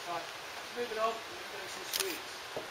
Right, let's move it on. We're going to do some sweets.